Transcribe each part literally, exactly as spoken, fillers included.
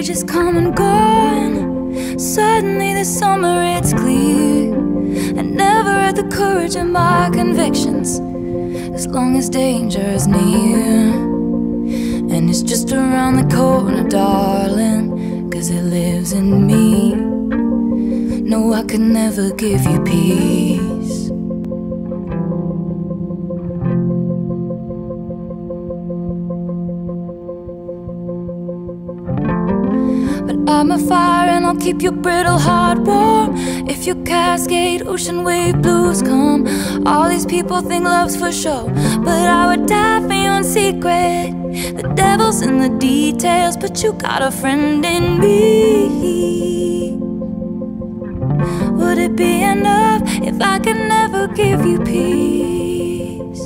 age is come and gone. Suddenly this summer it's clear I never had the courage of my convictions, as long as danger is near. And it's just around the corner, darling, 'cause it lives in me. No, I could never give you peace. But I'm a fire and I'll keep your brittle heart warm. If your cascade ocean wave blues come, all these people think love's for show, but I would die for you in secret. The devil's in the details, but you got a friend in me. Would it be enough if I could never give you peace?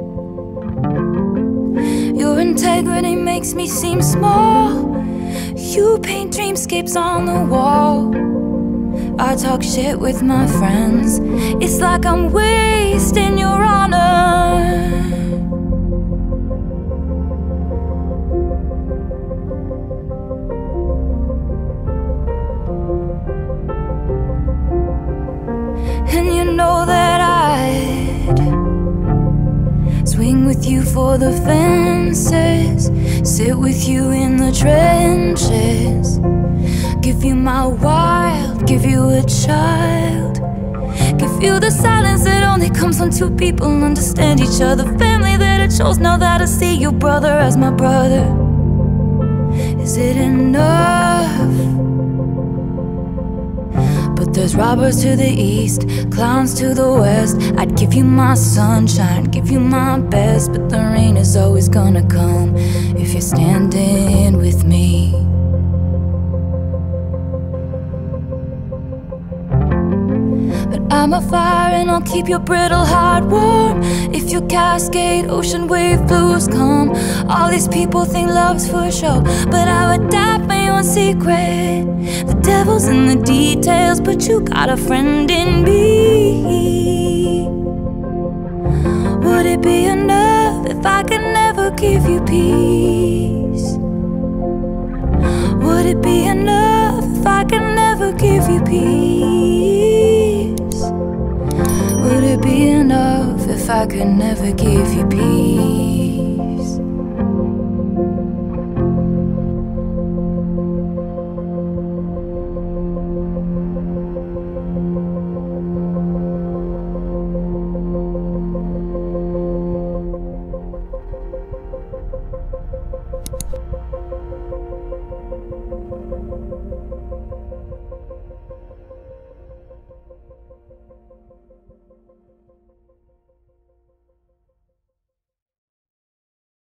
Your integrity makes me seem small. You paint dreamscapes on the wall. I talk shit with my friends. It's like I'm wasting your honor. And you know that I'd swing with you for the fences, sit with you in the trenches, give you my wild, give you a child, give you the silence that only comes when two people understand each other, family that I chose. Now that I see your brother as my brother, is it enough? But there's robbers to the east, clowns to the west. I'd give you my sunshine, give you my best, but the rain is always gonna come if you're standing with me. But I'm a fire and I'll keep your brittle heart warm. If your cascade ocean wave blues come, all these people think love's for show, but I would die for you in secret. The devil's in the details, but you got a friend in me. Would it be enough if I could never give you peace? Would it be enough if I could never give you peace? Would it be enough if I could never give you peace?